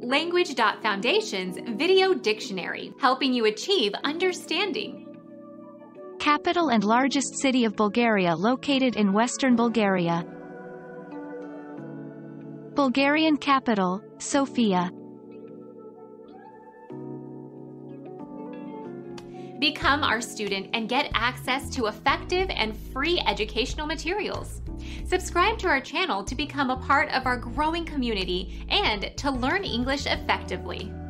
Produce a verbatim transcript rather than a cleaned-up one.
Language Foundation's Video Dictionary, helping you achieve understanding. Capital and largest city of Bulgaria located in western Bulgaria. Bulgarian capital, Sofia. Become our student and get access to effective and free educational materials. Subscribe to our channel to become a part of our growing community and to learn English effectively.